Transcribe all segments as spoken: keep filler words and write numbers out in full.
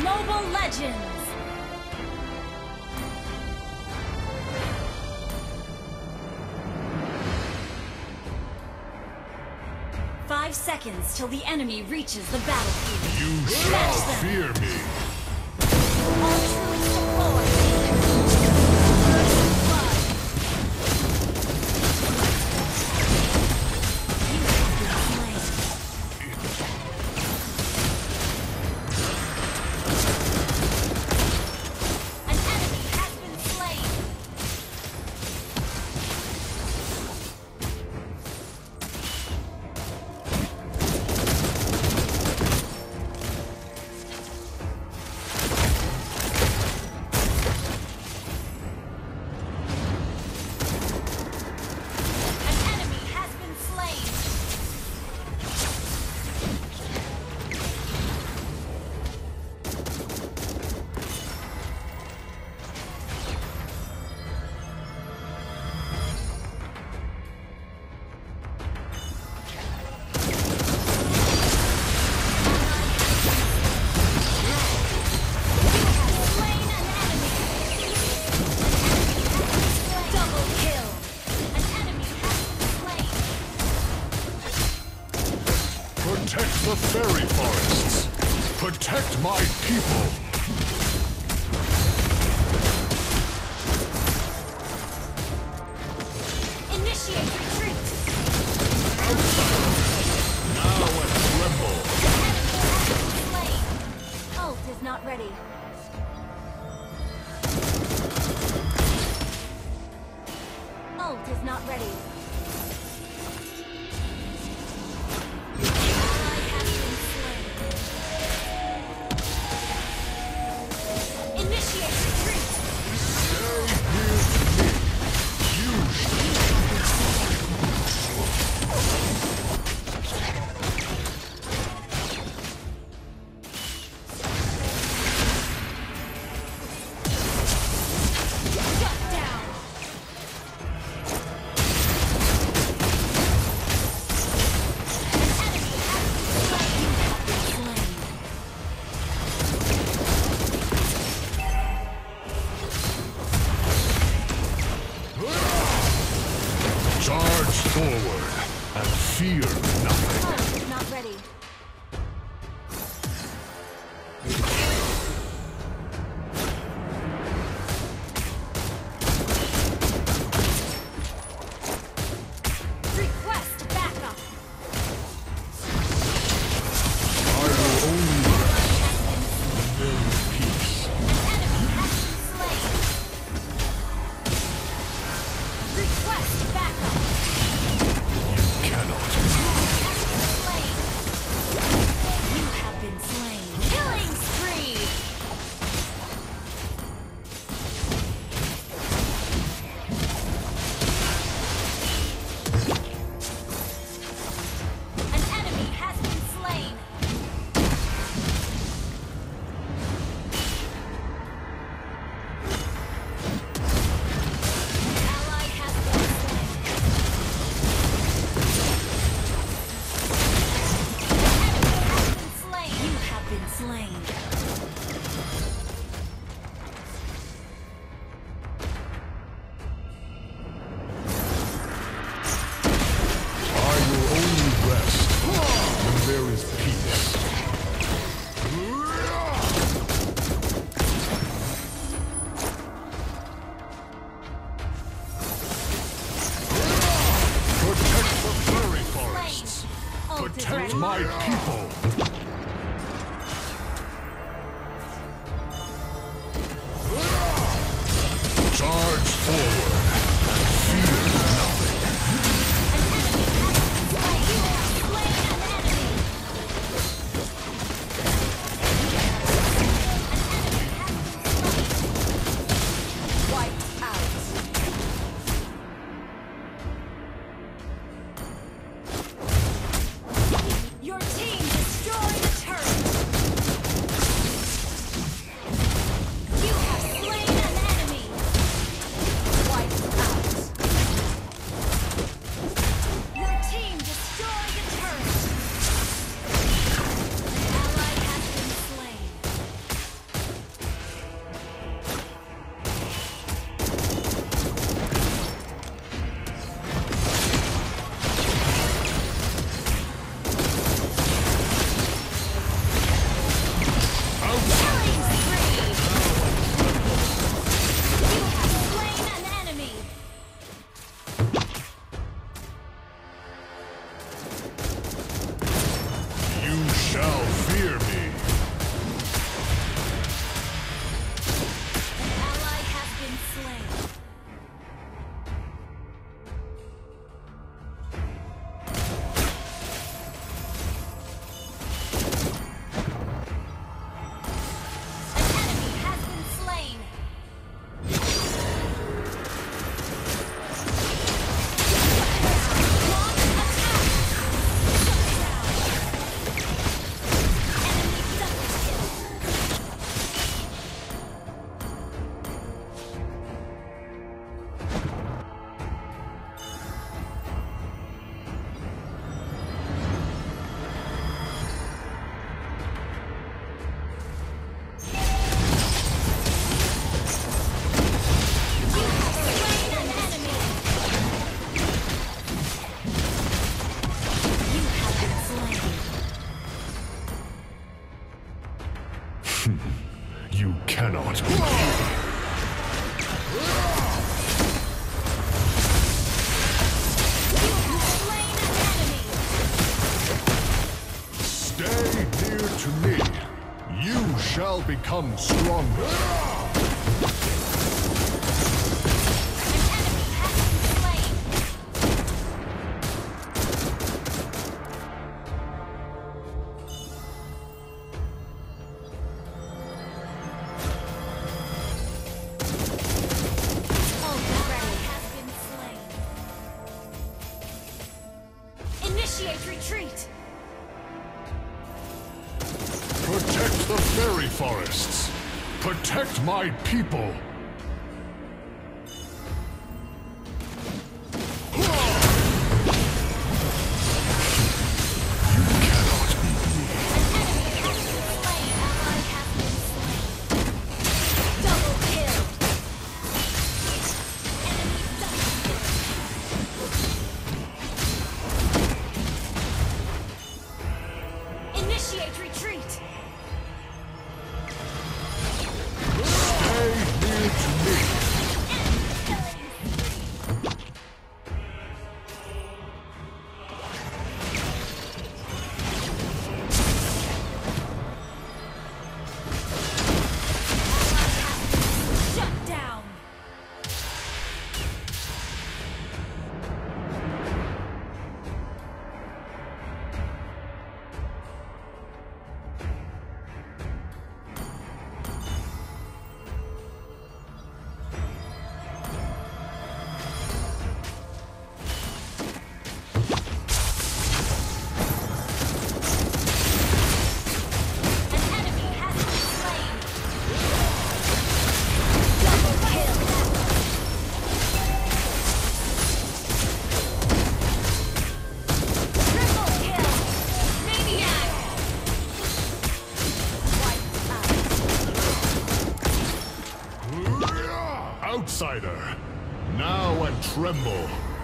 Mobile Legends! Five seconds till the enemy reaches the battlefield. You shall fear me. All troops deployed. Protect the fairy forests. Protect my people. Initiate retreat. Outsiders. Now assemble. Slain. Ult is not ready. Ult is not ready. Charge forward and fear nothing. Ult is not ready. Request backup. I will only rest when there is peace. Enemy has been slain. Request backup. Cannot. You have been slain. Killing spree. An enemy has been slain. Ally has been slain. You have been slain. I will only rest when there is peace. Protect the fairy forests. Ult is Protect ready. my people. Charge forward and fear nothing. An enemy has been slain. You have slain an enemy. Wiped out. Your team destroyed a turret. You have slain an enemy. Wiped shall become stronger. Initiate retreat! Protect the fairy forests. Protect my people. Initiate retreat! Stay near to me. Shut down! Outsider, now and tremble.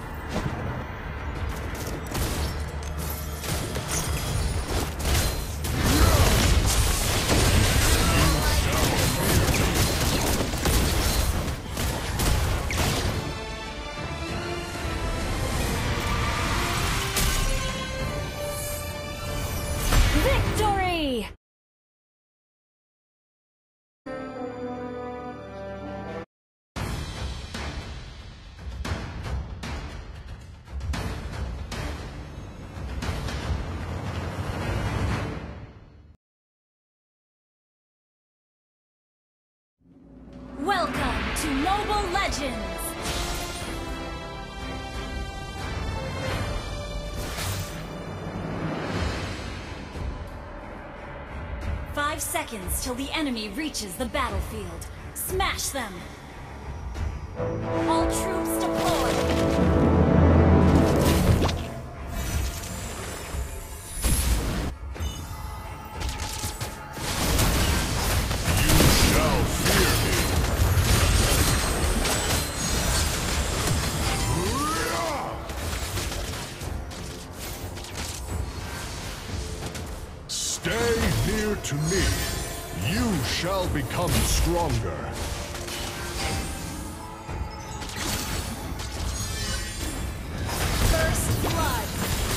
Victory! Welcome to Mobile Legends! Five seconds till the enemy reaches the battlefield. Smash them! All troops deployed! Stay near to me. You shall become stronger. First blood!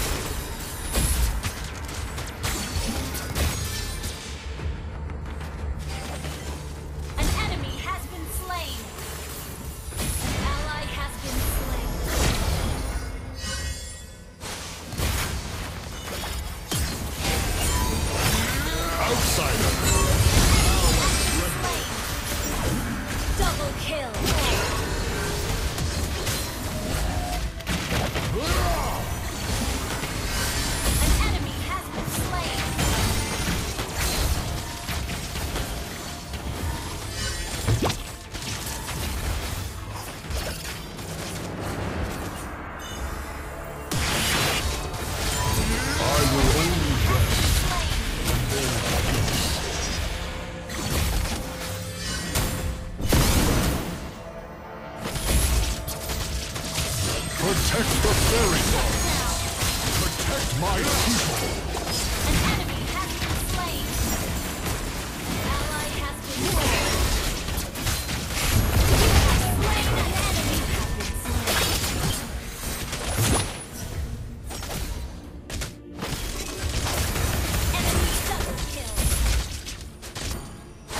An enemy has been slain! An ally has been slain! Outsider! Double kill! An enemy has been slain! I will only rest when there is peace. Protect the fairy forests. Protect my people. An enemy has been slain! An ally has been slain! Slain an enemy has been slain! Enemy double kill!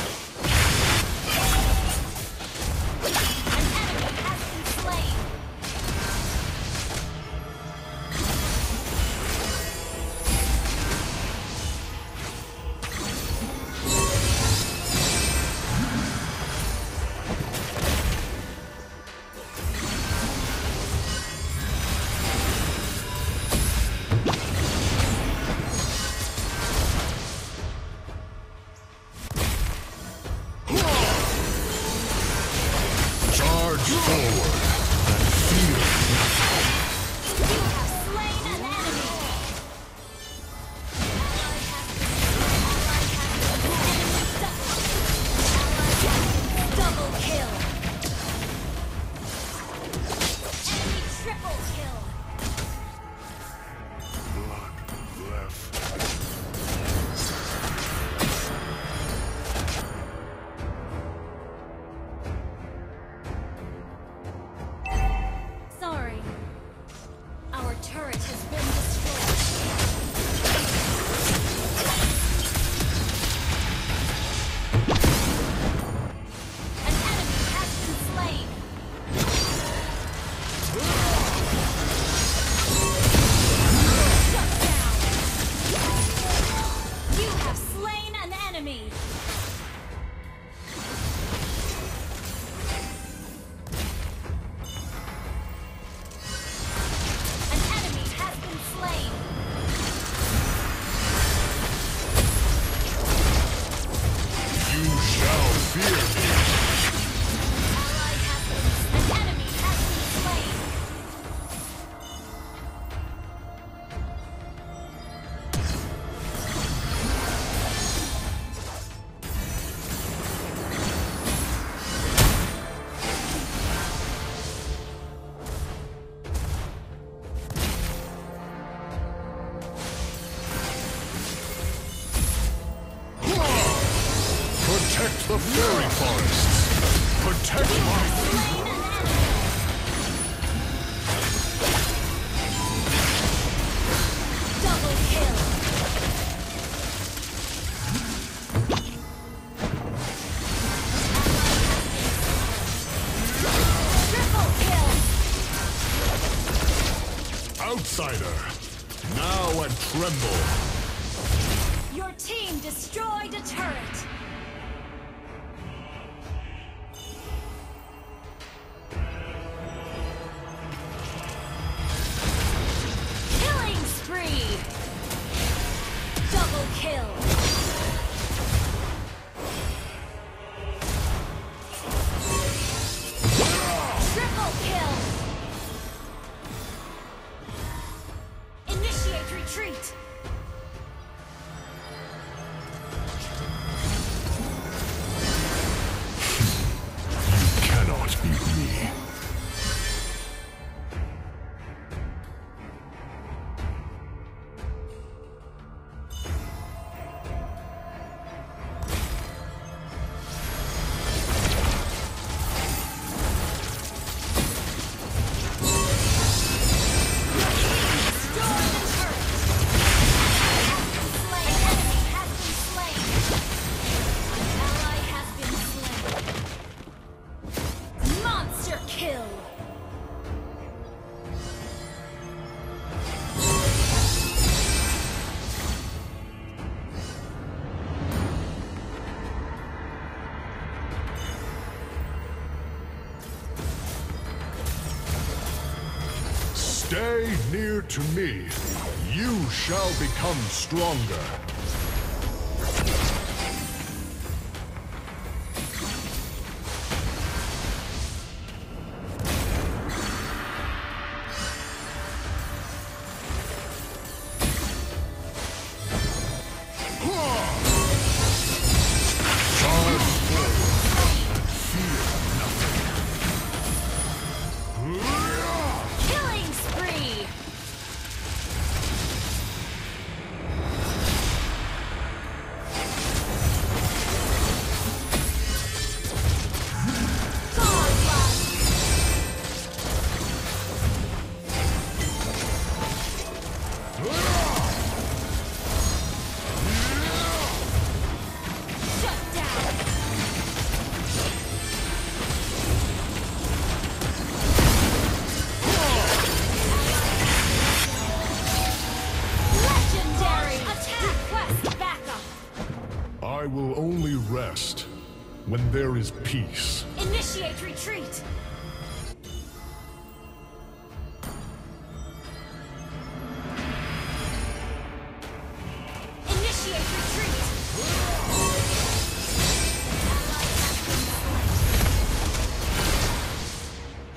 forward and fear nothing. You have slain an enemy. Ally has been ally has been enemy double. Ally has been double kill. Enemy triple kill. Blood left. Sorry. Our turret has been destroyed. An enemy has been slain. Shut down. You have slain an enemy. An enemy has been slain. You shall fear me. Ally has been an enemy has been slain. Protect the fairy forests. Protect my Slain an enemy. Double kill. Triple kill. outsider. Now and tremble. Your team destroyed a turret. Killing spree. Double kill. Triple kill. Initiate retreat. You cannot beat me. Stay near to me. You shall become stronger. Charge forward and fear nothing. Killing spree. Shut down. Legendary attack quest backup. I will only rest when there is peace. Initiate retreat. Initiate retreat. Ally has been slain.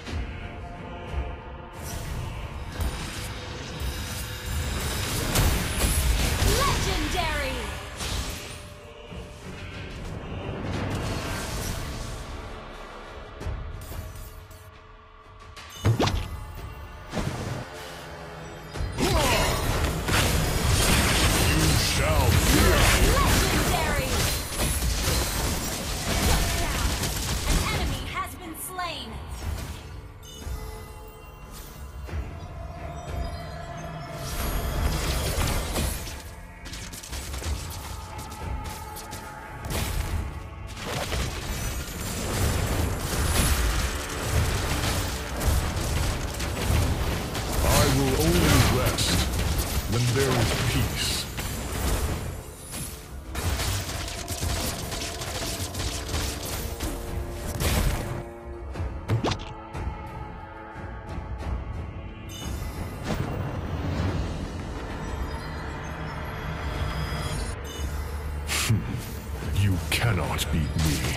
when there is peace. You cannot beat me.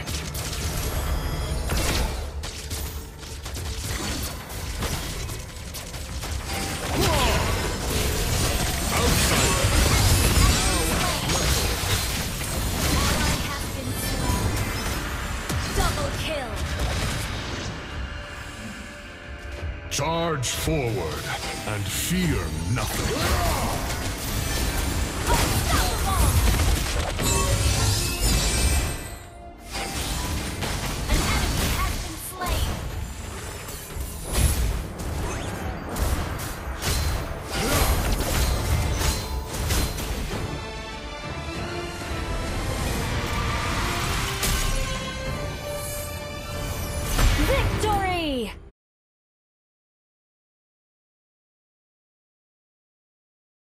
Charge forward and fear nothing.